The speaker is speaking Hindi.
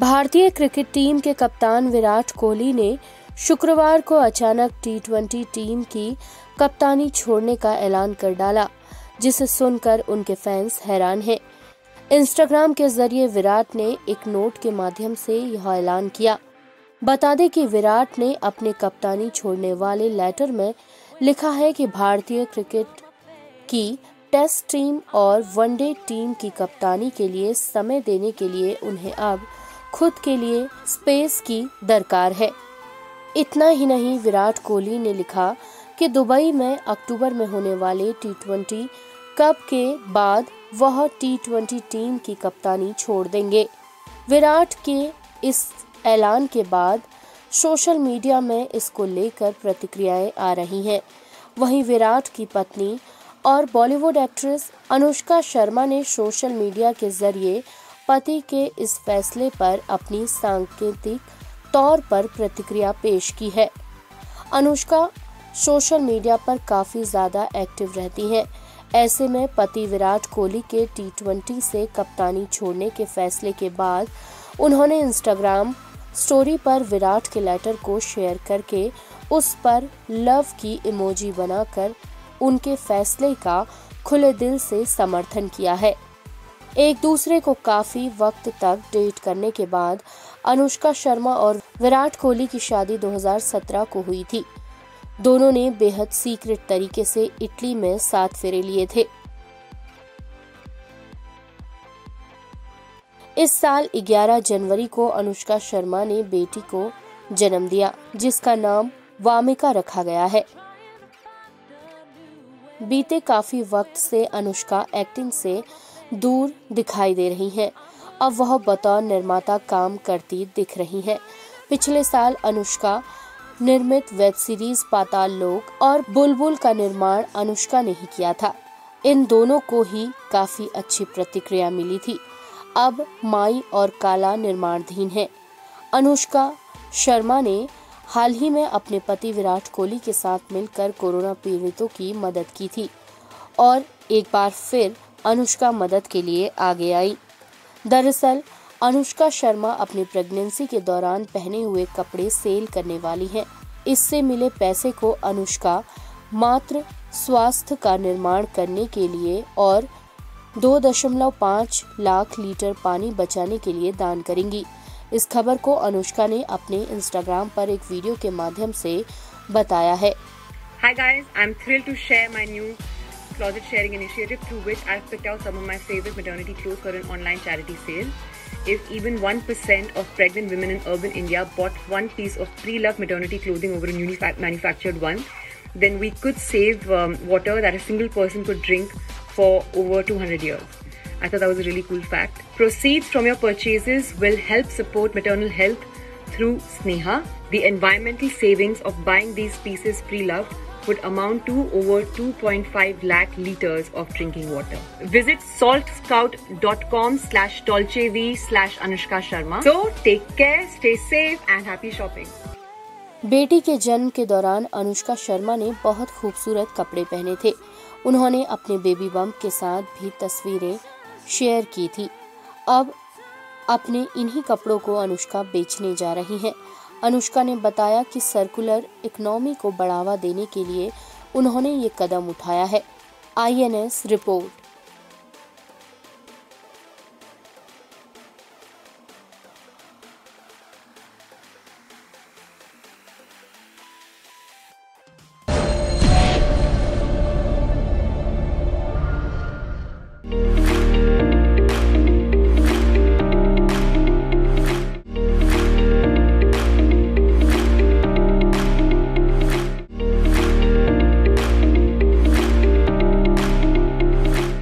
भारतीय क्रिकेट टीम के कप्तान विराट कोहली ने शुक्रवार को अचानक टी20 टीम की कप्तानी छोड़ने का ऐलान कर डाला, जिसे सुनकर उनके फैंस हैरान हैं। इंस्टाग्राम के जरिए विराट ने एक नोट के माध्यम से यह ऐलान किया। बता दें कि विराट ने अपने कप्तानी छोड़ने वाले लेटर में लिखा है कि भारतीय क्रिकेट की टेस्ट टीम और वनडे टीम की कप्तानी के लिए समय देने के लिए उन्हें अब खुद के लिए स्पेस की दरकार है। इतना ही नहीं, विराट कोहली ने लिखा कि दुबई में अक्टूबर में होने वाले टी20 कप के बाद वह टी20 टीम की कप्तानी छोड़ देंगे। विराट के इस ऐलान के बाद सोशल मीडिया में इसको लेकर प्रतिक्रियाएं आ रही हैं। वहीं विराट की पत्नी और बॉलीवुड एक्ट्रेस अनुष्का शर्मा ने सोशल मीडिया के जरिए पति के इस फैसले पर अपनी सांकेतिक तौर पर प्रतिक्रिया पेश की है। अनुष्का सोशल मीडिया पर काफी ज्यादा एक्टिव रहती हैं। ऐसे में पति विराट कोहली के टी20 से कप्तानी छोड़ने के फैसले के बाद उन्होंने इंस्टाग्राम स्टोरी पर विराट के लेटर को शेयर करके उस पर लव की इमोजी बनाकर उनके फैसले का खुले दिल से समर्थन किया है। एक दूसरे को काफी वक्त तक डेट करने के बाद अनुष्का शर्मा और विराट कोहली की शादी 2017 को हुई थी। दोनों ने बेहद सीक्रेट तरीके से इटली में 7 फेरे लिए थे। इस साल 11 जनवरी को अनुष्का शर्मा ने बेटी को जन्म दिया, जिसका नाम वामिका रखा गया है। बीते काफी वक्त से अनुष्का एक्टिंग से दूर दिखाई दे रही हैं। अब वह बतौर निर्माता काम करती दिख रही हैं। पिछले साल अनुष्का निर्मित वेब सीरीज पाताल लोक और बुलबुल का निर्माण अनुष्का ने ही किया था। इन दोनों को ही काफी अच्छी प्रतिक्रिया मिली थी। अब माई और काला निर्माणाधीन है। अनुष्का शर्मा ने हाल ही में अपने पति विराट कोहली के साथ मिलकर कोरोना पीड़ितों की मदद की थी और एक बार फिर अनुष्का मदद के लिए आगे आई। दरअसल अनुष्का शर्मा अपनी प्रेगनेंसी के दौरान पहने हुए कपड़े सेल करने वाली हैं। इससे मिले पैसे को अनुष्का मात्र स्वास्थ्य का निर्माण करने के लिए और 2.5 लाख लीटर पानी बचाने के लिए दान करेंगी। इस खबर को अनुष्का ने अपने इंस्टाग्राम पर एक वीडियो के माध्यम से बताया है। Hi guys, I'm thrilled to share my new closet sharing initiative through which I've picked out some of my favorite maternity clothes for an online charity sale. If even 1% of pregnant women in urban India bought one piece of pre-loved maternity clothing over a newly manufactured one, then we could save water that a single person could drink for over 200 years. I thought that was a really cool fact. Proceeds from your purchases will help support maternal health through Sneha. The environmental savings of buying these pieces pre-loved would amount to over 2.5 lakh liters of drinking water. Visit saltscout.com/dolcev/Anushka Sharma. So take care, stay safe and happy shopping. बेटी के जन्म के दौरान अनुष्का शर्मा ने बहुत खूबसूरत कपड़े पहने थे। उन्होंने अपने बेबी बम्प के साथ भी तस्वीरें शेयर की थी। अब अपने इन्हीं कपड़ों को अनुष्का बेचने जा रही हैं। अनुष्का ने बताया कि सर्कुलर इकोनॉमी को बढ़ावा देने के लिए उन्होंने ये कदम उठाया है। INS report.